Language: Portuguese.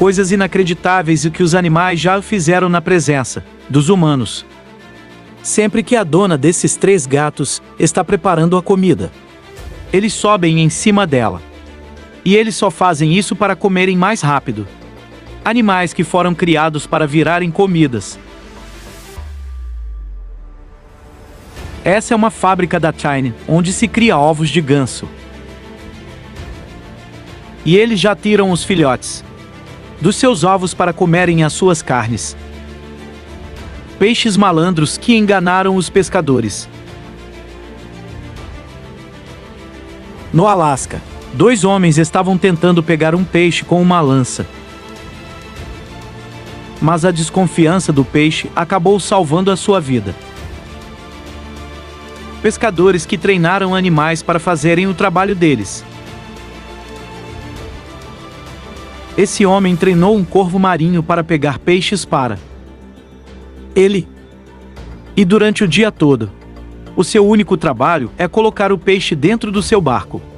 coisas inacreditáveis que os animais já fizeram na presença dos humanos. Sempre que a dona desses 3 gatos está preparando a comida, eles sobem em cima dela. E eles só fazem isso para comerem mais rápido. Animais que foram criados para virarem comidas. Essa é uma fábrica da China, onde se cria ovos de ganso. E eles já tiram os filhotes dos seus ovos para comerem as suas carnes. Peixes malandros que enganaram os pescadores. No Alasca, 2 homens estavam tentando pegar um peixe com uma lança. Mas a desconfiança do peixe acabou salvando a sua vida. Pescadores que treinaram animais para fazerem o trabalho deles. Esse homem treinou um corvo marinho para pegar peixes para ele. E durante o dia todo, o seu único trabalho é colocar o peixe dentro do seu barco.